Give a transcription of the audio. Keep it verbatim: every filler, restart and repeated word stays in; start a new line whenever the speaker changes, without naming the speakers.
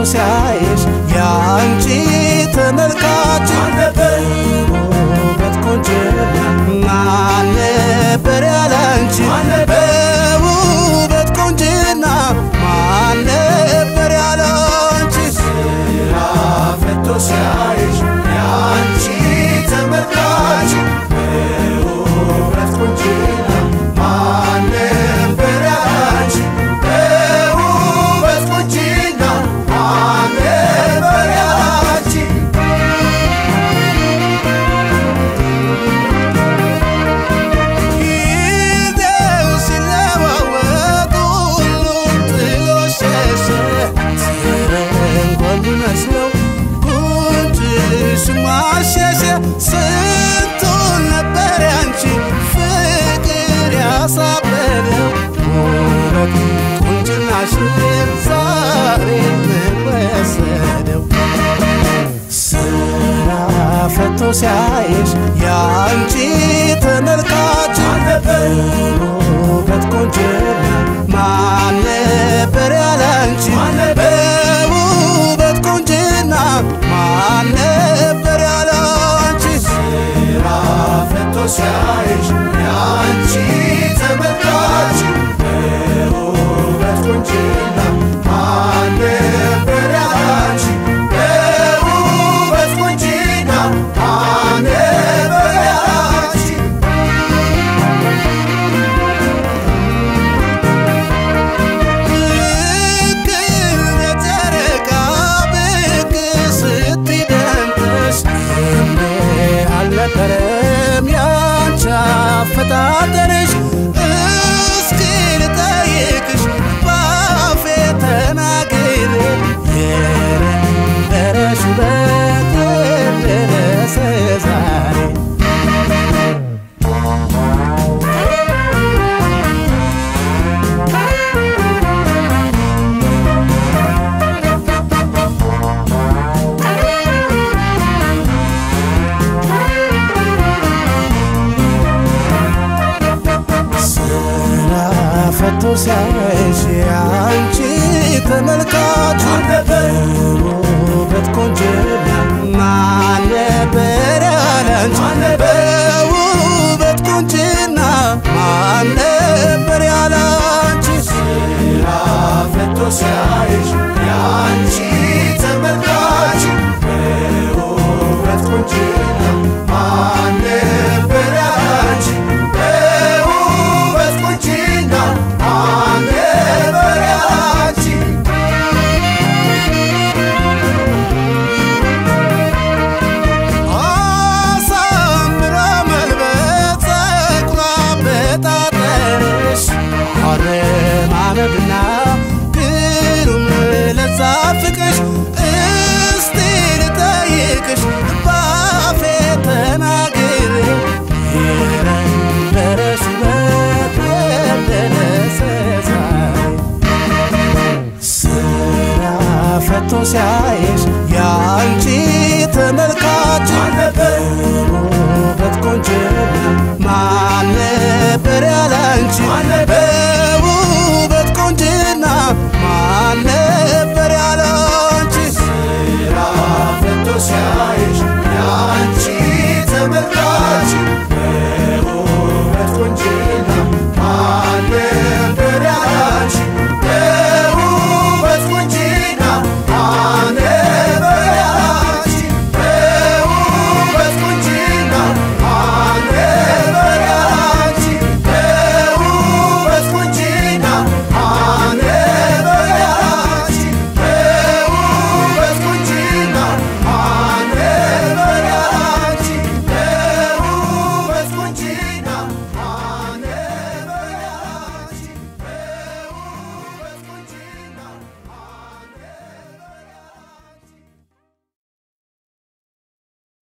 ሲያይሽ ያንቺ ተመልካች ውበት ቆንጅና ማን ነበር ያላንቺ በውበት ቆንጅና ማን ነበር ያላንቺ ስራ ፈቶ ሲያይሽ ያንቺ ተመልካች ውበት ቆንጅና ማን ነበር ያላንቺ በውበት ቆንጅና ማን ነበር ያላንቺ ጊዜው ሲለዋወጥ ሁሉም ጥሎሽ ሸሸ ሲረንጓል ቢመስለው ጉንጭሽማ ሸሸ ስንቱን ነበር ያንቺ ፍቅር ያሳበደው ውበት ቁንጅናሽን ዛሬ ምን ወሰደው ስራ ፈቶ ሲያይሽ ያንቺ ተመልካች ውበት ቆንጅና ማን ነበር ያላንቺ በውበት ቆንጅና ማን ነበር ያላንቺ ስራ ፈቶ ሲያይሽ ያንቺ ተመልካች በውበት ቆንጅና ማን ነበር ያላንቺ በውበት ቆንጅና ማን ነበር ያላንቺ ልክ እንደ ጨረቃ ብቅ ስትይ ደምቀሽ እንዴ አልነበረም ያንቺ አፈጣጠርሽ እስኪ ልጠይቅሽ ባፌ ተናግሬ የነበረሽ ውበት ደረሰ ዛሬ ስራ ፈቶ ሲያይሽ ያንቺ ተመልካች ውበት ቆንጅና ማን ነበር ያላንቺ በውበት ቆንጅና ማን ነበር ያላንቺ ስራ ፈቶ ሲያይሽ ያንቺ ተመልካች በውበት ቆንጅና ማን ነበር ያላንቺ በውበት ቆንጅና ማን ነበር ያላንቺ አሳምራ መልበስ ፀጉሯ በጣጠርሽ አረማመድና ግሩም ለዛ ፍቅርሽ እስቲ ልጠይቅሽ ባፌ ተናግሬ የነበረሽ ውበት ደረሰ ዛሬ ስራ ፈቶ ሲያይ